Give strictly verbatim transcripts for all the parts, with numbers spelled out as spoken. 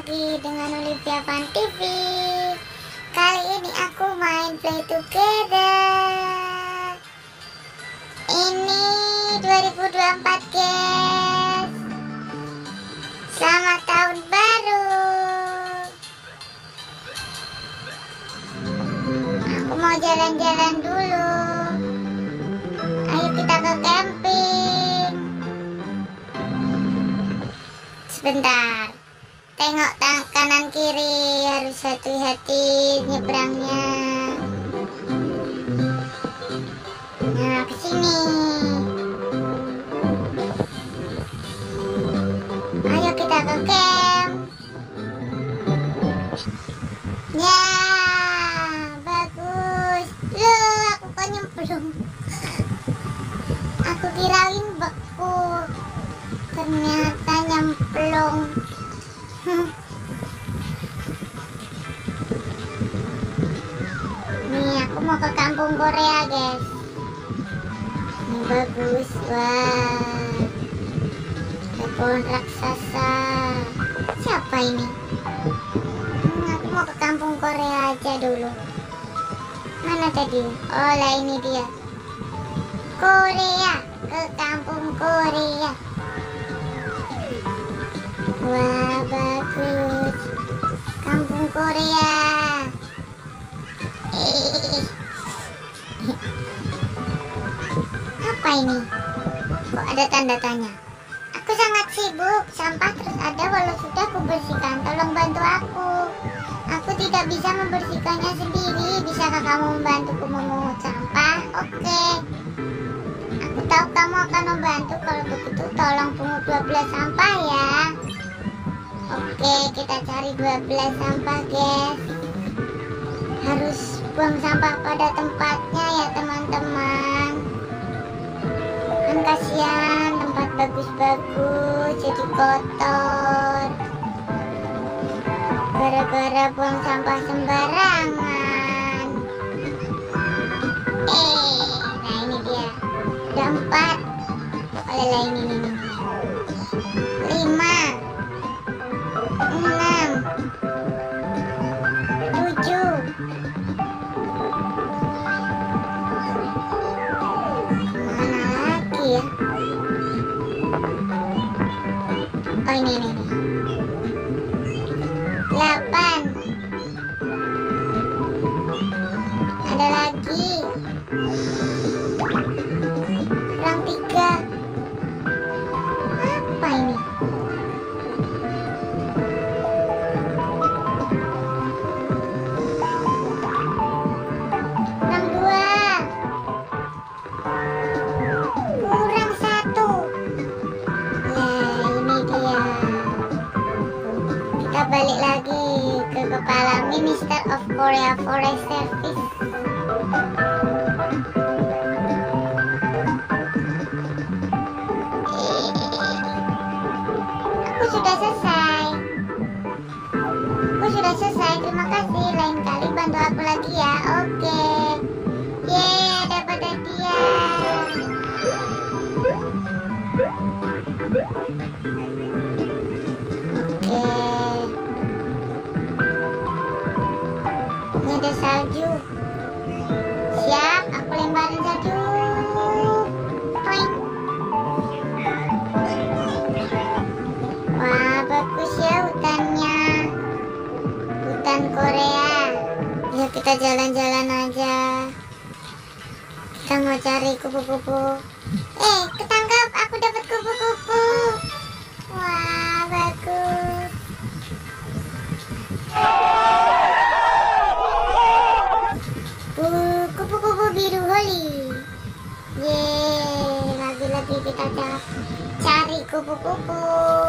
lagi dengan Olivia Fun T V. Kali ini aku main Play Together. Ini dua ribu dua puluh empat guys. Selamat tahun baru. Aku mau jalan-jalan dulu. Ayo kita ke camping. Sebentar, tengok tang kanan kiri, harus hati-hati nyebrangnya. Nah, ke sini. Ayo kita ke camp. Ya, bagus. Loh, aku kok nyemplung. Aku kirain beku, ternyata nyemplung. Nih, aku mau ke kampung Korea guys. Ini bagus. Wah, ada pohon raksasa. Siapa ini? Hmm, aku mau ke kampung Korea aja dulu. Mana tadi? Oh lah, ini dia. Korea, ke kampung Korea. Wah, bagus. Kampung Korea. Eh. Apa ini? Kok ada tanda tanya? Aku sangat sibuk. Sampah terus ada walau sudah aku bersihkan. Tolong bantu aku. Aku tidak bisa membersihkannya sendiri. Bisakah kamu membantuku memungut sampah? Oke. Aku tahu kamu akan membantu. Kalau begitu tolong pungut dua belas sampah ya. Oke, kita cari dua belas sampah guys. Harus buang sampah pada tempatnya ya teman-teman. Kan kasihan tempat bagus-bagus jadi kotor gara-gara buang sampah sembarangan. Eh, nah ini dia. Ada empat. Oleh lah ini nih. Lima. Enam. Tujuh. Mana lagi ya? Oh ini nih. Delapan. Ada lagi. Kurang tiga. Apa ini? Kurang dua. Kurang satu. Nah, ini dia. Kita balik lagi ke kepala Minister of Korea Forest Service. Aku sudah selesai. Aku sudah selesai. Terima kasih. Lain kali bantu aku lagi ya. Oke. Yeay, dapat hadiah. Oke. Ini ada salju. Siap, aku lemparin salju. Toing. Wah, bagus ya hutannya. Hutan Korea. Ya, kita jalan-jalan aja. Kita mau cari kupu-kupu. Eh, ketangkap. Aku dapat kupu-kupu. Wah, bagus. Uh, kupu-kupu biru holi. Yeay, lagi-lagi kita cari kupu-kupu.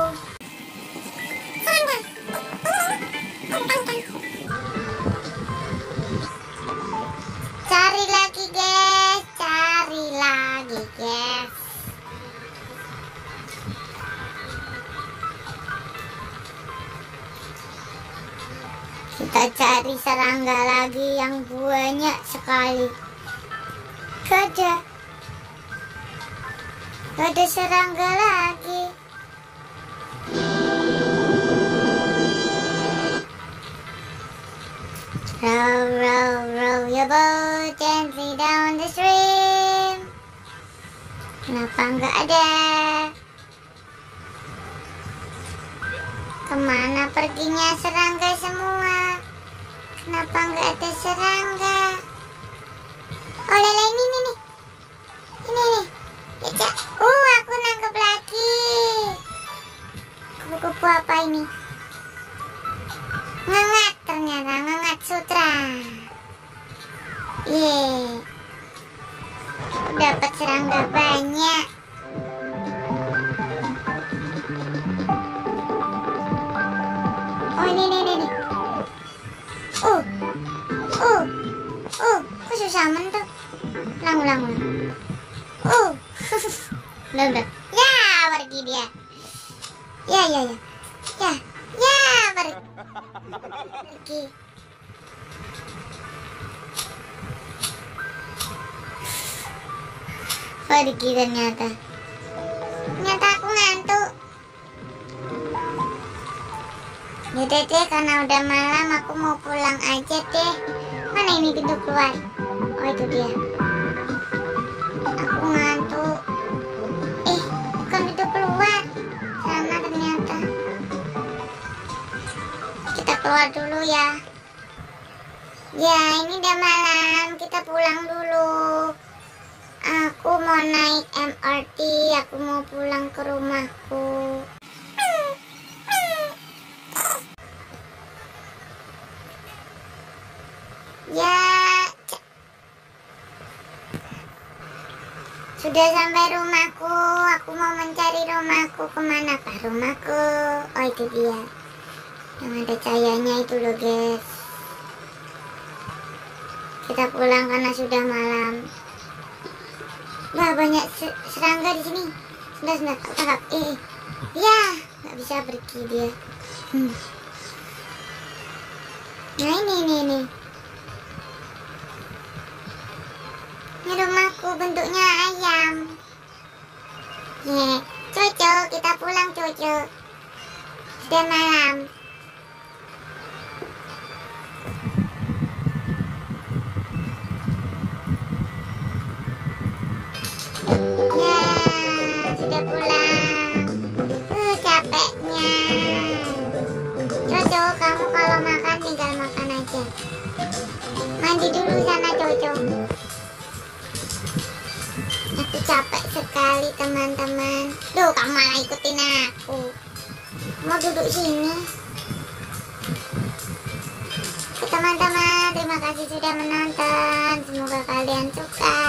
Cari lagi guys, cari lagi guys. Kita cari serangga lagi yang banyak sekali. Gajah. Ada serangga lagi. Kenapa nggak ada? Kemana perginya serangga semua? Kenapa nggak ada serangga? Oh lele, ini nih nih. Ini nih. Ya, uh aku nangkep lagi. Kupu-kupu apa ini? Ngengat, ternyata ngengat sutra. Yeay, aku dapat serangga banyak. Oh ini nih nih nih. Uh, uh, uh, kok susah mentok. Ulang ulang ulang. Uh, udah udah. Ya pergi dia. Ya ya ya. Ya ya pergi. Pergi. Pergi ternyata. Ternyata aku ngantuk. Yaudah deh, karena udah malam aku mau pulang aja deh. Mana ini pintu keluar? Oh itu dia. Aku ngantuk. Eh, bukan pintu keluar. Sana ternyata. Kita keluar dulu ya. Ya ini udah malam, kita pulang dulu. Aku mau naik M R T, aku mau pulang ke rumahku. Ya, sudah sampai rumahku. Aku mau mencari rumahku. Kemana pak rumahku? Oh itu dia, yang ada cahayanya itu loh guys. Kita pulang karena sudah malam. Wah banyak serangga di sini. Sudah sudah tangkap. Eh, ya nggak bisa pergi dia. Hmm. Nah ini ini ini. Ini rumahku bentuknya ayam. Yeah. Coco, kita pulang Coco. Sudah malam. Ya, sudah pulang. Uh, capeknya. Coco, kamu kalau makan tinggal makan aja. Mandi dulu sana Coco. Aku capek sekali teman-teman. Duh, kamu malah ikutin aku. Mau duduk sini. Teman-teman, terima kasih sudah menonton. Semoga kalian suka.